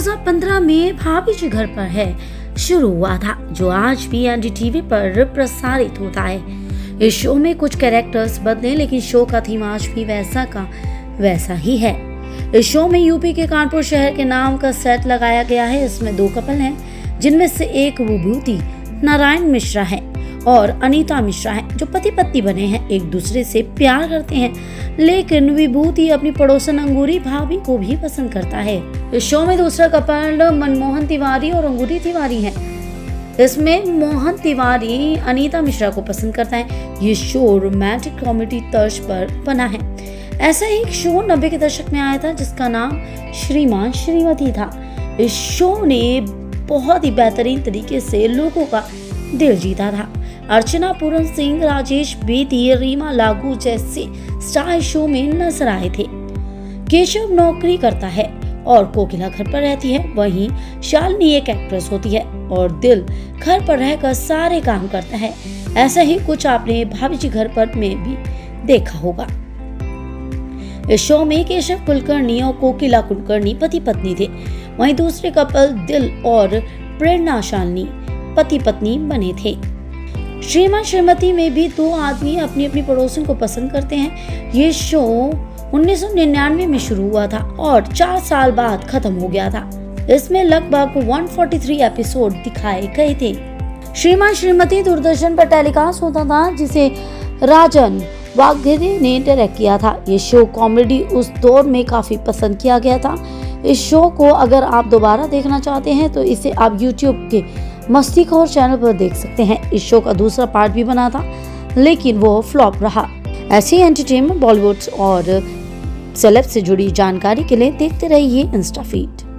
2015 में भाभी जी घर पर है शुरू हुआ था, जो आज भी एनडीटीवी पर प्रसारित होता है। इस शो में कुछ कैरेक्टर्स बदले, लेकिन शो का थीम आज भी वैसा का वैसा ही है। इस शो में यूपी के कानपुर शहर के नाम का सेट लगाया गया है। इसमें 2 कपल हैं, जिनमें से एक विभूति नारायण मिश्रा है और अनीता मिश्रा है, जो पति पत्नी बने हैं, एक दूसरे से प्यार करते हैं। लेकिन विभूति अपनी पड़ोसन अंगूरी भाभी को भी पसंद करता है। इस शो में दूसरा कपल मनमोहन तिवारी और अंगूरी तिवारी है। इसमें मोहन तिवारी अनीता मिश्रा को पसंद करता है। ये शो रोमांटिक कॉमेडी तर्ज पर बना है। ऐसा ही एक शो 90 के दशक में आया था, जिसका नाम श्रीमान श्रीमती था। इस शो ने बहुत ही बेहतरीन तरीके से लोगों का दिल जीता था। अर्चना पूरन सिंह, राजेश बेदी, रीमा लागू जैसे स्टार शो में नजर आए थे। केशव नौकरी करता है और कोकिला घर पर रहती है। वहीं शालिनी एक एक्ट्रेस होती है और दिल घर पर रहकर सारे काम करता है। ऐसा ही कुछ आपने भाभी जी घर पर में भी देखा होगा। इस शो में केशव कुलकर्णी और कोकिला कुलकर्णी पति पत्नी थे। वहीं दूसरे कपल दिल और प्रेरणा शालिनी पति पत्नी बने थे। श्रीमान श्रीमती में भी 2 आदमी अपनी अपनी पड़ोसन को पसंद करते हैं। ये शो 1999 में शुरू हुआ था और 4 साल बाद खत्म हो गया था। इसमें लगभग 143 एपिसोड दिखाए गए थे। श्रीमान श्रीमती दूरदर्शन पर टेलीकास्ट होता था, जिसे राजन वाग्देव ने डायरेक्ट किया था। ये शो कॉमेडी उस दौर में काफी पसंद किया गया था। इस शो को अगर आप दोबारा देखना चाहते हैं तो इसे आप YouTube के मस्तीखोर चैनल पर देख सकते हैं। इस शो का दूसरा पार्ट भी बना था, लेकिन वो फ्लॉप रहा। ऐसी एंटरटेनमेंट, बॉलीवुड और सेलेब से जुड़ी जानकारी के लिए देखते रहिए इंस्टा फीड।